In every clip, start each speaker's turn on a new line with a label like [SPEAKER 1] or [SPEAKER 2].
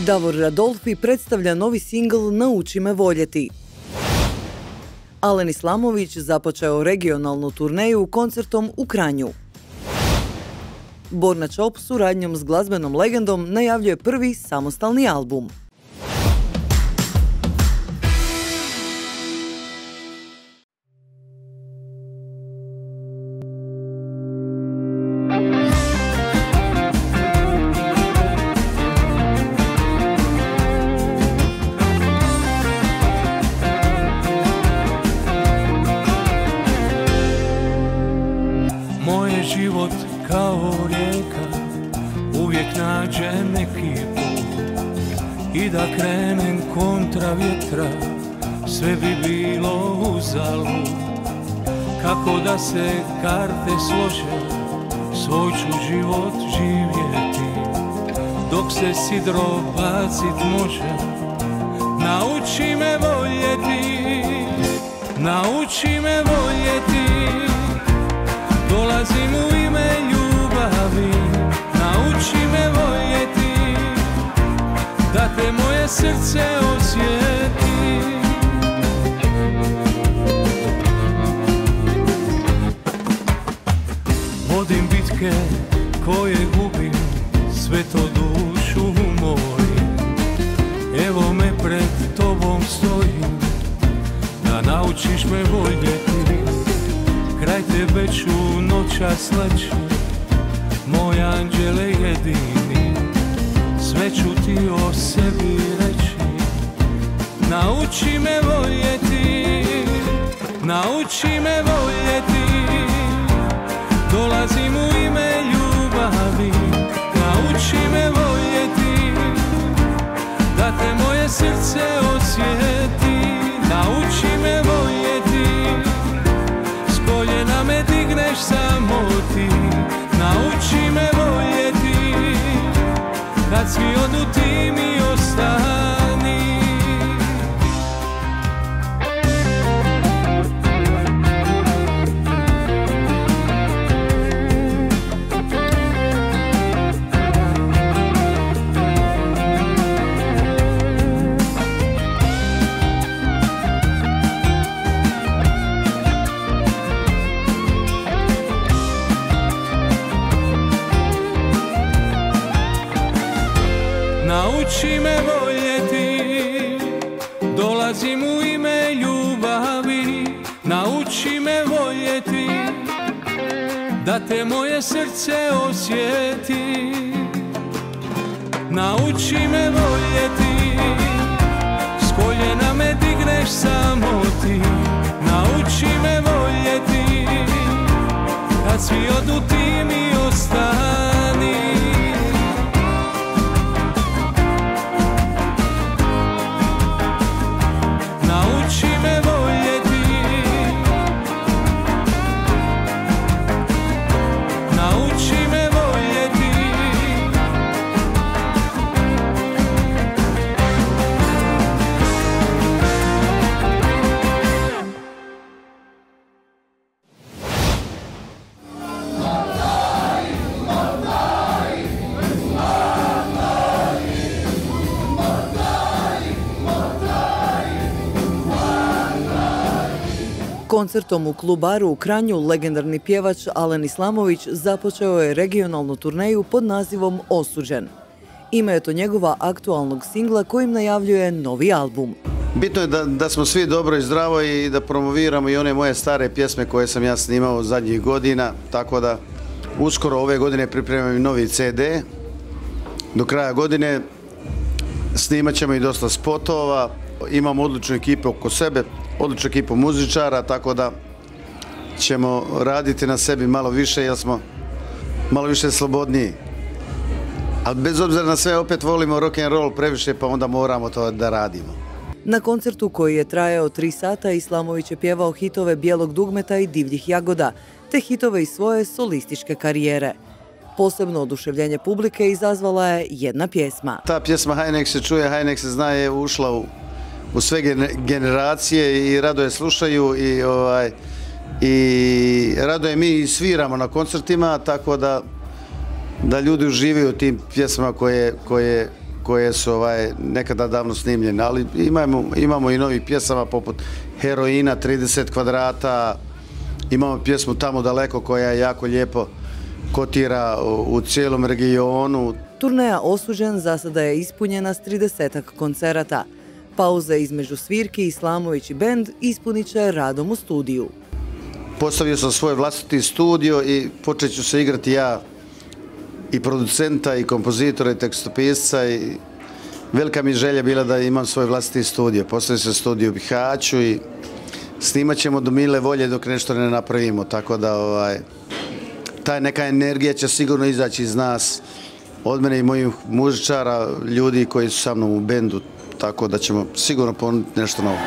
[SPEAKER 1] Davor Radolfi predstavlja novi singl Nauči me voljeti. Alen Islamović započeo regionalnu turneju koncertom u Kranju. Borna Čop suradnjom s glazbenom legendom najavljuje prvi samostalni album.
[SPEAKER 2] Život kao rijeka, uvijek nađem neki put i da krenem kontra vjetra, sve bi bilo uzalud. Kako da se karte slože, svoj ću život živjeti, dok se sidro bacit može. Nauči me voljeti, nauči me voljeti, dolazim u ime ljubavi, nauči me voljeti, da te moje srce osjeti. Vodim bitke koje gubim, sve to dušu moju. Evo me pred tobom stojim, da naučiš me voljeti. Kraj tebe ću noćas leći, moj anđele jedini, sve ću ti o sebi reći. Nauči me voljeti, nauči me voljeti, dolazim u ime ljubavi, nauči me voljeti, da te moje srce osjeti. Nauči me voljeti, koljena me digneš samo ti, nauči me voljeti, kad svi odu ti mi ostani. Nauči me voljeti, dolazim u ime ljubavi, nauči me voljeti, da te moje srce osjeti. Nauči me voljeti, s koljena me digneš samo ti, nauči me voljeti, kad svi odu ti mi ostani. Nauči me voljeti, nauči me voljeti.
[SPEAKER 1] Koncertom u Klubaru u Kranju legendarni pjevač Alen Islamović započeo je regionalnu turneju pod nazivom Osuđen. Ime je to njegova aktualnog singla kojim najavljuje novi album.
[SPEAKER 3] Bitno je da smo svi dobro i zdravo i da promoviramo i one moje stare pjesme koje sam ja snimao zadnjih godina, tako da uskoro ove godine pripremam i novi CD. Do kraja godine snimat ćemo i dosta spotova, imamo odličnu ekipu oko sebe, odličnu ekipu muzičara, tako da ćemo raditi na sebi malo više jer smo malo više slobodniji. Ali bez obzira na sve opet volimo rock and roll previše, pa onda moramo to da radimo.
[SPEAKER 1] Na koncertu koji je trajao 3 sata Islamović je pjevao hitove Bijelog dugmeta i Divljih jagoda, te hitove iz svoje solističke karijere. Posebno oduševljenje publike izazvala je jedna pjesma.
[SPEAKER 3] Ta pjesma Haj nek se čuje, haj nek se zna je ušla u sve generacije i rado je slušaju i rado je mi sviramo na koncertima, tako da ljudi uživaju tim pjesmama koje su nekada davno snimljene, ali imamo i novih pjesama poput Heroina, 30 kvadrata, imamo pjesmu Tamo daleko koja je jako lijepo kotira u cijelom regionu.
[SPEAKER 1] Turneja Osuđen za sada je ispunjena s 30-ak koncerata. Pauze između svirki Islamović i bend ispunit će radom u studiju.
[SPEAKER 3] Postavio sam svoj vlastiti studio i počet ću se igrati ja i producenta, i kompozitora, i tekstopisca. I velika mi želja bila da imam svoj vlastiti studio. Postavio sam studio u Bihaću i snimat ćemo do mile volje dok nešto ne napravimo. Tako da ta neka energija će sigurno izaći iz nas, od mene i mojih muzičara, ljudi koji su sa mnom u bendu. Tako da ćemo sigurno ponuditi nešto novo.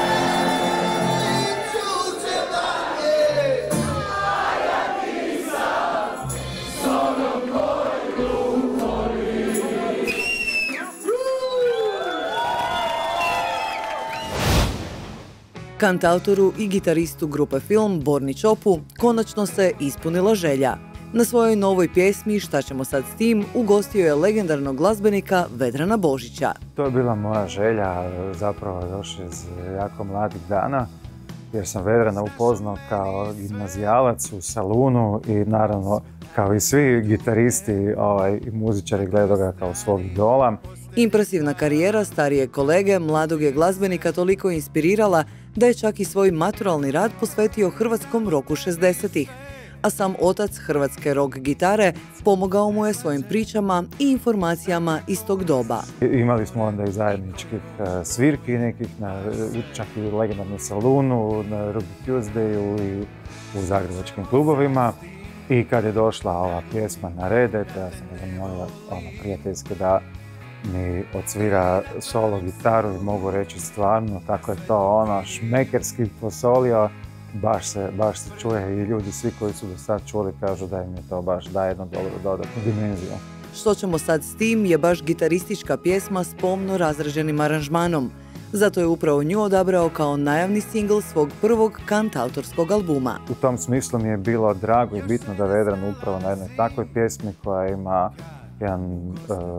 [SPEAKER 1] Kantautoru i gitaristu grupe Film Borni Čopu konačno se ispunila želja. Na svojoj novoj pjesmi Šta ćemo sad s tim ugostio je legendarnog glazbenika Vedrana Božića.
[SPEAKER 4] To je bila moja želja, zapravo još iz jako mladih dana, jer sam Vedrana upoznao kao gimnazijalac u salunu i naravno kao i svi gitaristi i muzičari gledao ga kao svog idola.
[SPEAKER 1] Impresivna karijera starije kolege, mladog je glazbenika toliko inspirirala da je čak i svoj maturalni rad posvetio hrvatskom roku 60-ih. A sam otac hrvatske rock gitare pomogao mu je svojim pričama i informacijama iz tog doba.
[SPEAKER 4] Imali smo onda i zajedničkih svirki nekih, čak i u legendarnom salunu, na Ruby Tuesdayu i u zagrebačkim klubovima. I kad je došla ova pjesma na red, ja sam ga zamolila prijateljske da mi odsvira solo gitaru i mogu reći stvarno kako je to šmekerski posolio. Baš se čuje i ljudi svi koji su do sad čuli kažu da im je to baš daje jednu dobru dodatnu dimenziju.
[SPEAKER 1] Što ćemo sad s tim je baš gitaristička pjesma s pomno razraženim aranžmanom. Zato je upravo nju odabrao kao najavni singl svog prvog kantautorskog albuma.
[SPEAKER 4] U tom smislu mi je bilo drago i bitno da Vedran upravo na jednoj takvoj pjesmi koja ima jedan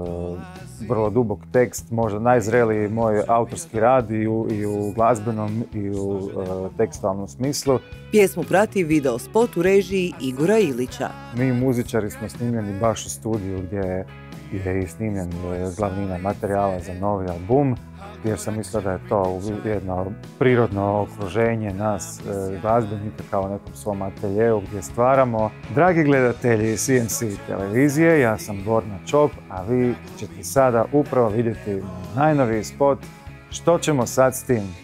[SPEAKER 4] vrlo dubok tekst, možda najzreliji moj autorski rad i u glazbenom i u tekstualnom smislu.
[SPEAKER 1] Pjesmu prati video spot u režiji Igora Ilića.
[SPEAKER 4] Mi muzičari smo snimljeni baš u studiju gdje je i snimljen glavnina materijala za novi album, jer sam mislio da je to jedno prirodno okruženje nas glazbenika kao nekom svom ateljevu gdje stvaramo. Dragi gledatelji CNC televizije, ja sam Borna Čop, a vi ćete sada upravo vidjeti najnoviji spot Što ćemo sad s tim?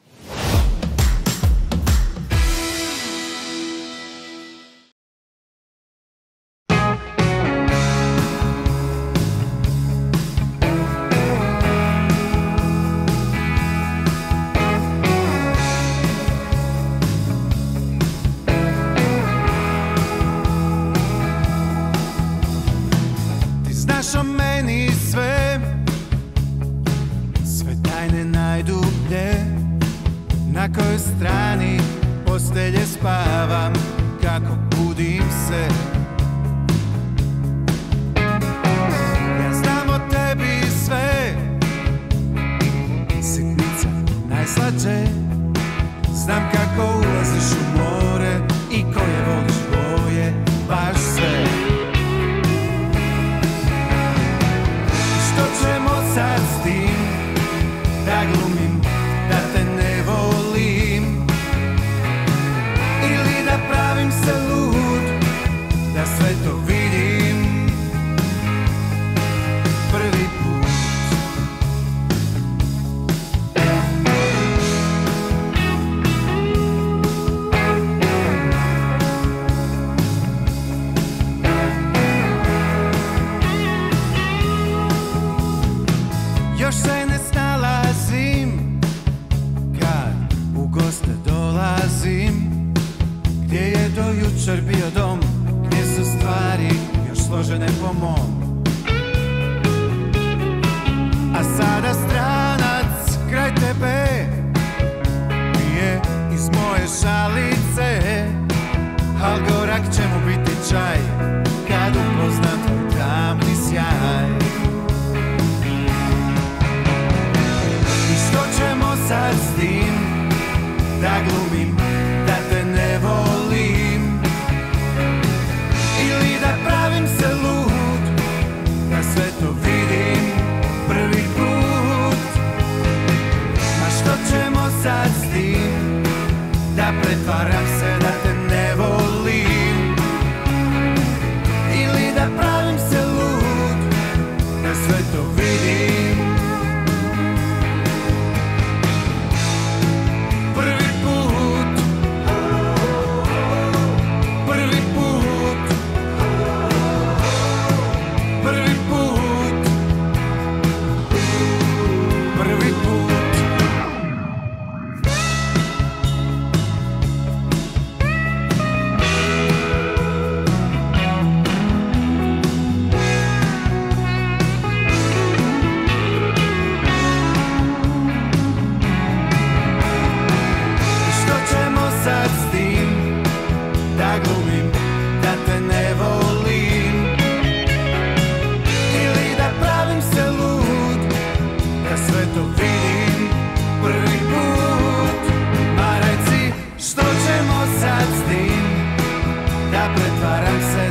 [SPEAKER 2] Znaš o meni sve tajne najdublje. Na kojoj strani postelje spavam, kako budim se. Ja znam o tebi sve, sitnica najslađe. Znam kako ulaziš u more i koje voliš boje, baš sve. Što ćemo sad s tim, da glumim da te ne volim, ili da pravim se lud, da sve to vidim prvi put. Još se ne snalazim kad u goste dolazim, gdje je do jučer bio dom, gdje su stvari još složene po mom. A sada stranac kraj tebe pije iz moje šalice, al gorak će mu biti čaj kad upozna tvoj tamni sjaj. da glumim da te ne volim, ili da pravim se lud, da sve to vidim prvi put. Ma što ćemo sad s tim, da pretvaram se da te ne volim, ili da pravim se lud, da sve to vidim prvi put, prvi put, prvi put, prvi put. Sad s tim, da glumim da te ne volim, ili da pravim se lud, da sve to vidim prvi put. Ma reci, što ćemo sad s tim, da pretvaram se